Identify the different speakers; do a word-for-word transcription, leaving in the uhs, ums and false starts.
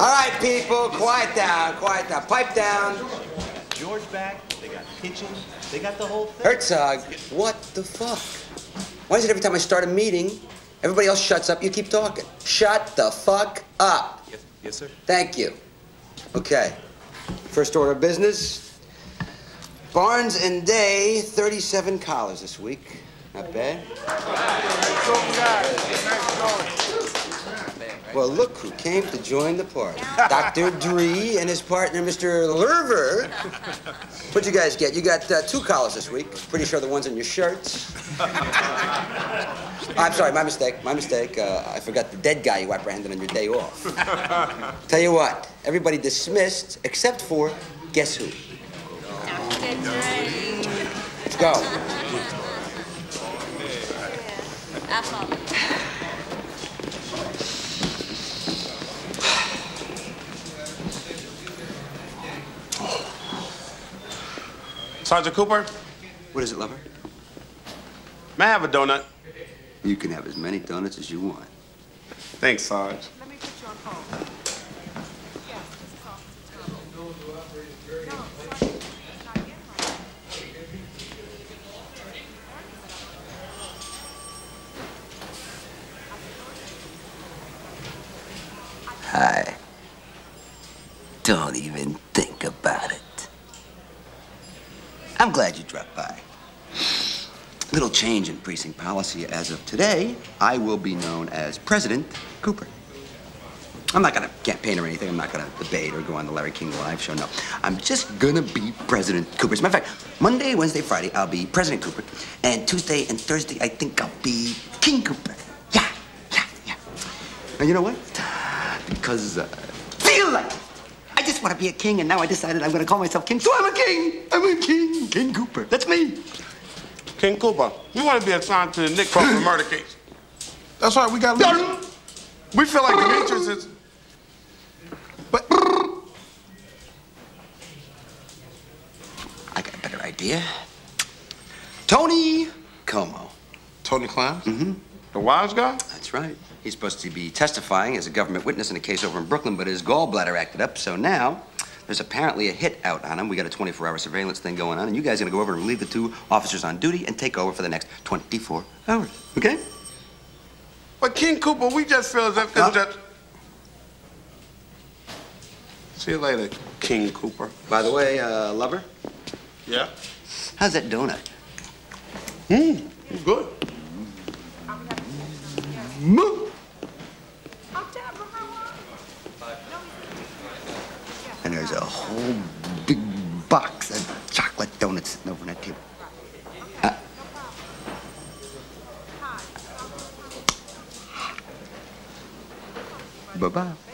Speaker 1: All right, people, quiet down, quiet down. Pipe down.
Speaker 2: George back, they got kitchen, they got the whole thing.
Speaker 1: Herzog, what the fuck? Why is it every time I start a meeting, everybody else shuts up, you keep talking? Shut the fuck up.
Speaker 2: Yes, yes, sir.
Speaker 1: Thank you. Okay. First order of business. Barnes and Day, thirty-seven collars this week. Not bad. Well, look who came to join the party. Doctor Dree and his partner, Mister Lerver. What'd you guys get? You got uh, two collars this week. Pretty sure the ones on your shirts. I'm sorry, my mistake, my mistake. Uh, I forgot the dead guy you apprehended on your day off. Tell you what, everybody dismissed except for, guess who?
Speaker 3: Doctor Dre.
Speaker 1: Let's go.
Speaker 3: Apple.
Speaker 4: Sergeant Cooper?
Speaker 1: What is it, lover?
Speaker 4: May I have a donut?
Speaker 1: You can have as many donuts as you want.
Speaker 4: Thanks, Sarge.
Speaker 5: Let me put you on hold. Yes, this is Officer Tom. No, Sergeant, it's not yet right.
Speaker 1: Hi. Don't even think about it. I'm glad you dropped by. Little change in precinct policy. As of today, I will be known as President Cooper. I'm not gonna campaign or anything. I'm not gonna debate or go on the Larry King Live show, no. I'm just gonna be President Cooper. As a matter of fact, Monday, Wednesday, Friday, I'll be President Cooper. And Tuesday and Thursday, I think I'll be King Cooper. Yeah, yeah, yeah. And you know what? Because, uh, feel like it. I just want to be a king, and now I decided I'm going to call myself king, so I'm a king. I'm a king, King Cooper. That's me.
Speaker 4: King Cooper, you want to be assigned to the Nick Crawford murder case.
Speaker 6: That's right, we got leaders.
Speaker 4: We feel like Demetrius is...
Speaker 6: But
Speaker 1: I got a better idea. Tony Como.
Speaker 6: Tony Clowns?
Speaker 1: Mm-hmm.
Speaker 4: The wise guy?
Speaker 1: That's right. He's supposed to be testifying as a government witness in a case over in Brooklyn, but his gallbladder acted up, so now there's apparently a hit out on him. We got a twenty-four hour surveillance thing going on, and you guys are gonna go over and relieve the two officers on duty and take over for the next twenty-four hours, okay?
Speaker 4: But King Cooper, we just feel as if
Speaker 1: No.
Speaker 4: it's just... See you later, King Cooper.
Speaker 1: By the way, uh, lover,
Speaker 4: Yeah?
Speaker 1: how's that donut?
Speaker 4: Mmm, good.
Speaker 1: Moo! And there's a whole big box of chocolate donuts sitting over on that table. Uh, Bye-bye.